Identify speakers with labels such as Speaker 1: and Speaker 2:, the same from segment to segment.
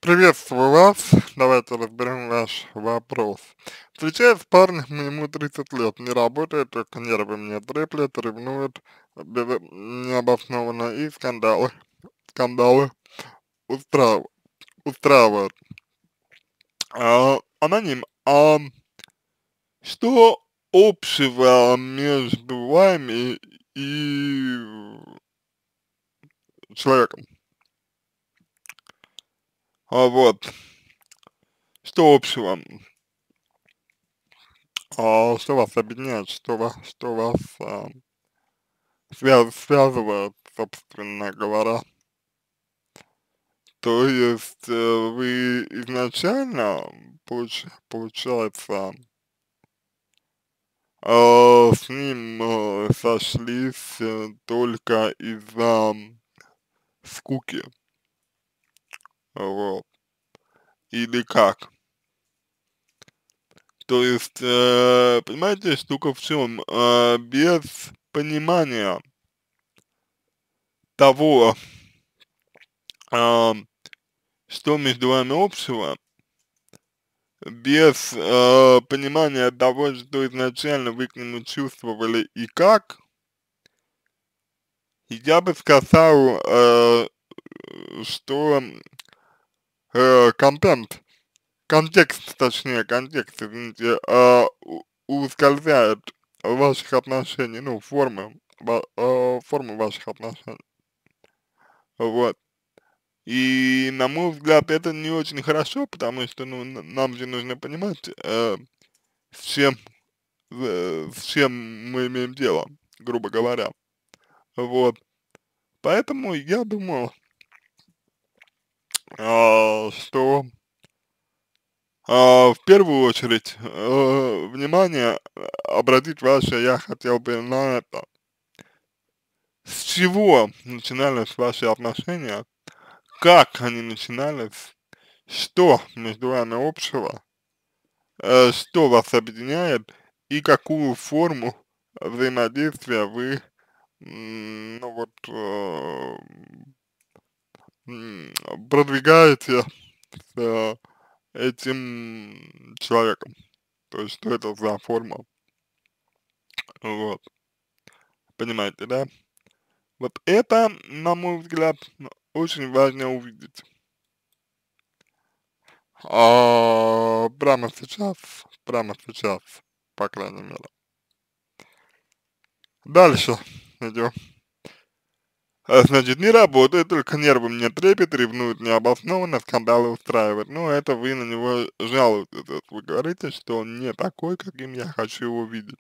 Speaker 1: Приветствую вас. Давайте разберем ваш вопрос. Встречаюсь с парнем, ему 30 лет, не работает, только нервы мне треплет, ревнует необоснованно и скандалы устраив- устраивают. Аноним, что общего между вами и человеком? Вот, что общего? Что вас объединяет, что вас связывает, собственно говоря. То есть вы изначально, получается, с ним сошлись только из-за скуки, вот, или как? То есть, понимаете, штука в чем? Без понимания того, а, что между вами общего, без понимания того, что изначально вы к нему чувствовали и как, я бы сказал, что контент, извините, ускользает в ваших отношений, ну, формы ваших отношений, вот. И, на мой взгляд, это не очень хорошо, потому что, ну, нам же нужно понимать, с чем с чем мы имеем дело, грубо говоря. Вот. Поэтому я думаю, что в первую очередь внимание обратить ваше я хотел бы на это. С чего начинались ваши отношения, как они начинались, что между вами общего, что вас объединяет и какую форму взаимодействия вы, ну вот, м, продвигаете с этим человеком. То есть, что это за форма, вот, понимаете, да? Вот это, на мой взгляд, очень важно увидеть. Прямо сейчас, по крайней мере. Дальше идем. Значит, не работает, только нервы мне трепет, ревнует необоснованно, скандалы устраивает. Ну, это вы на него жалуетесь. Вот вы говорите, что он не такой, каким я хочу его видеть.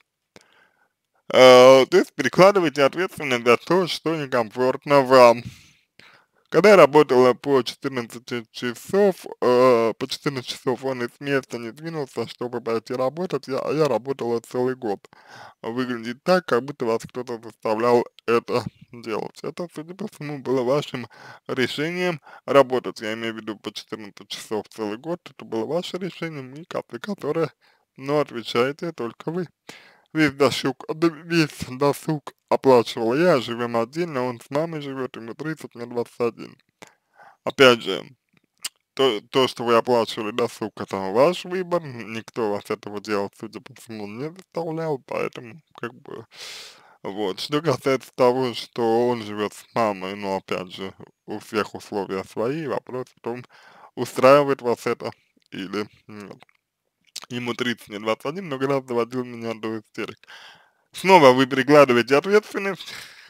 Speaker 1: То есть перекладываете ответственность за то, что некомфортно вам. Когда я работала по 14 часов, по 14 часов он и с места не двинулся, чтобы пойти работать, я работала целый год. Выглядит так, как будто вас кто-то заставлял это делать. Это, судя по всему, было вашим решением работать. Я имею в виду по 14 часов целый год. Это было ваше решение, и которое, но отвечаете только вы. Весь досуг оплачивал я, живем отдельно, он с мамой живет, ему 30, мне 21. Опять же, что вы оплачивали досуг, это ваш выбор, никто вас этого делать, судя по всему, не заставлял, поэтому, как бы, вот. Что касается того, что он живет с мамой, но, опять же, у всех условия свои, вопрос в том, устраивает вас это или нет. Ему 30, мне 21, много раз доводил меня до истерик. Снова вы перекладываете ответственность,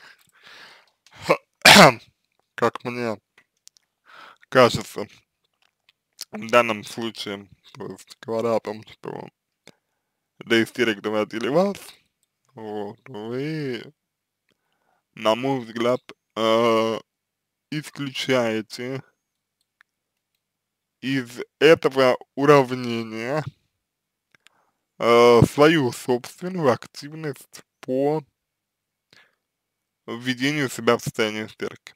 Speaker 1: как мне кажется, в данном случае, то есть говоря о том, что до истерик доводили вас, вот, вы, на мой взгляд, э, исключаете из этого уравнения свою собственную активность по введению себя в состояние истерики.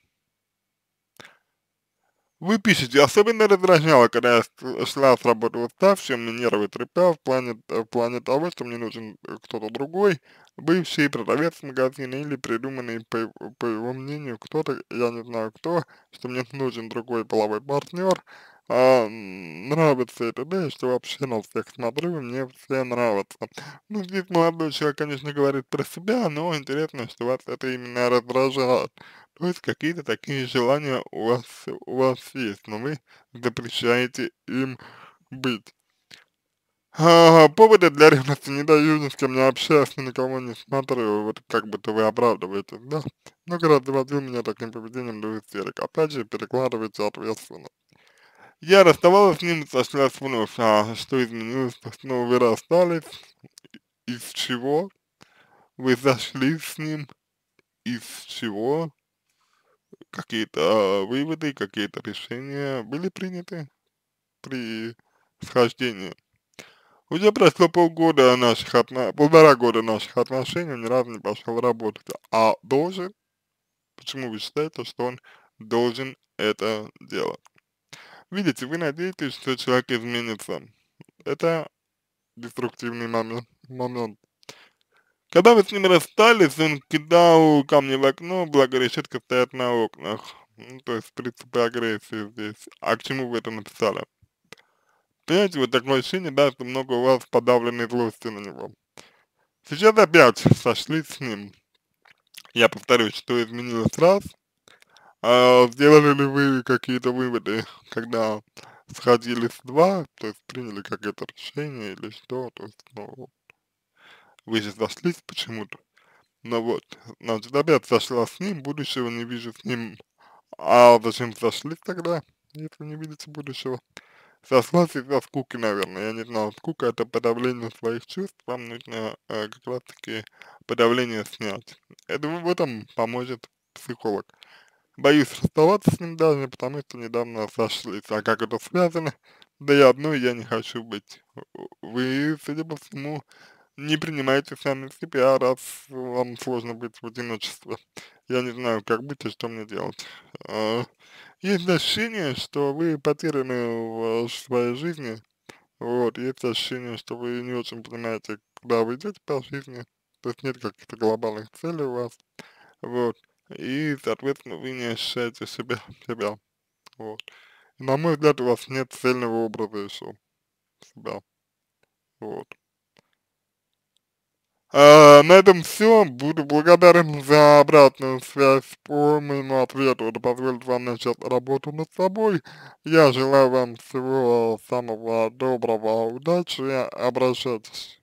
Speaker 1: Вы пишете, особенно раздражало, когда я шла с работы уставшая, мне нервы трепал в плане того, что мне нужен кто-то другой, бывший продавец магазина или придуманный, по его мнению, кто-то, я не знаю кто, что мне нужен другой половой партнер, нравится это, да, и что вообще на всех смотрю, и мне все нравятся. Ну, здесь молодой человек, конечно, говорит про себя, но интересно, что вас это именно раздражает. То есть какие-то такие желания у вас есть, но вы запрещаете им быть. Повода для ревности не даю, ни с кем не общаюсь, ни на кого не смотрю, вот как будто вы оправдываетесь, да? Много раз доводил меня таким поведением до истерик. Опять же, перекладываете ответственность. Я расставалась с ним, сошлась вновь. А что изменилось? То есть, ну, вы расстались, из чего? Вы сошлись с ним, из чего? Какие-то выводы, какие-то решения были приняты при схождении? Уже прошло полтора года наших отношений, он ни разу не пошел работать. А должен, почему вы считаете, что он должен это делать? Видите, вы надеетесь, что человек изменится. Это деструктивный момент. Когда вы с ним расстались, он кидал камни в окно, благо решетка стоят на окнах. Ну, то есть принципы агрессии здесь. А к чему вы это написали? Понимаете, вот такое ощущение, да, что много у вас подавленной злости на него. Сейчас опять сошлись с ним. Я повторюсь, что изменилось раз. Сделали ли вы какие-то выводы, когда сходились два, то есть приняли какое-то решение или что, то есть, ну, вы же сошлись почему-то. Ну вот, значит, опять сошла с ним, будущего не вижу с ним. А зачем сошлись тогда, если не видите будущего? Сослась из-за скуки, наверное, я не знаю, скука это подавление своих чувств, вам нужно как раз таки подавление снять. Это в этом поможет психолог. Боюсь расставаться с ним даже, потому что недавно сошлись. А как это связано? Да и одной я не хочу быть. Вы, судя по всему, не принимаете сами себя, раз вам сложно быть в одиночестве. Я не знаю, как быть и что мне делать. А, Есть ощущение, что вы потеряны в своей жизни. Вот, есть ощущение, что вы не очень понимаете, куда вы идете по жизни. То есть нет каких-то глобальных целей у вас. Вот. И, соответственно, вы не ощущаете себя. Вот. И, на мой взгляд, у вас нет цельного образа еще себя. Вот. На этом все. Буду благодарен за обратную связь по моему ответу. Это позволит вам начать работу над собой. Я желаю вам всего самого доброго, удачи, обращайтесь.